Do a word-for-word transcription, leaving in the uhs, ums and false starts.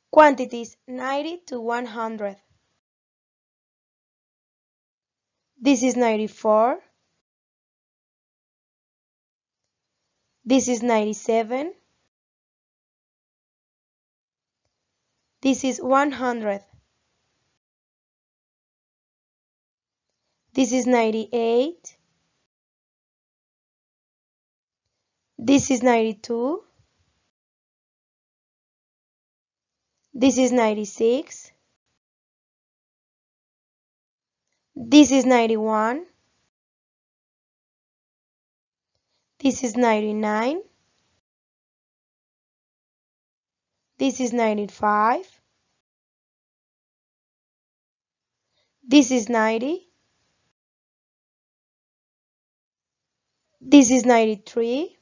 Quantities ninety to one hundred. This is ninety-four. This is ninety-seven. This is one hundred. This is ninety-eight. This is ninety-two. This is ninety-six. This is ninety-one. This is ninety-nine. This is ninety-five. This is ninety. This is ninety-three.